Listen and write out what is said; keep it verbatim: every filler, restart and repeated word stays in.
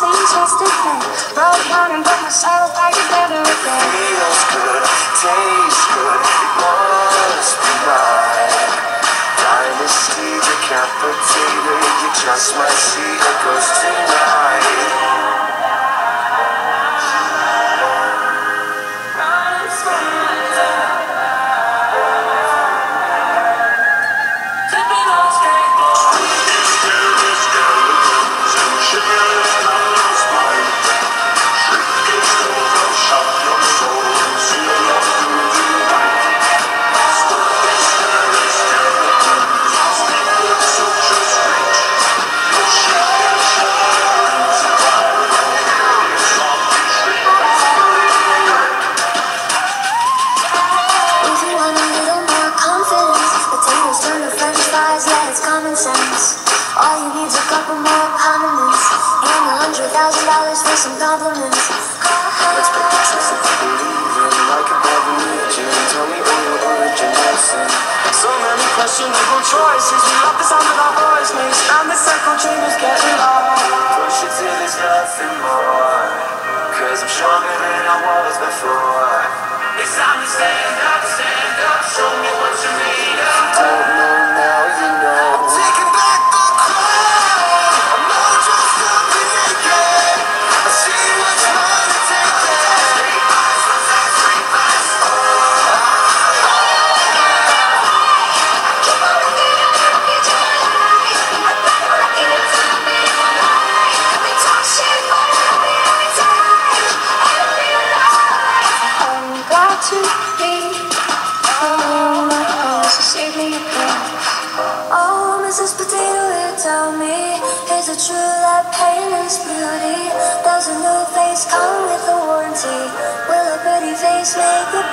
seems yesterday. Broke down and put myself back together again. Feels good, tastes good, it must be mine. Dynasty decapitated, you just might see a ghost tonight. Some compliments. Let's break the trust if you believe in like a bad religion. Tell me where your origin lesson. So many questionable choices. We love the sound of our voice makes, and the circle dream is getting lost. Push it till there's nothing more. Cause I'm stronger than I was before. It's time to stand up, stand up. Show me what you made of. If you don't know now, you know. I'm taking back the crown. I'm not just up and naked. I see what's mine to take it. Street fights, what's that street fights? Oh, I'm glad to be home. So save me a breath. Oh, Missus Potato Head, tell me, is it true that pain is beauty? Does a new face come with a warranty? Will a pretty face make the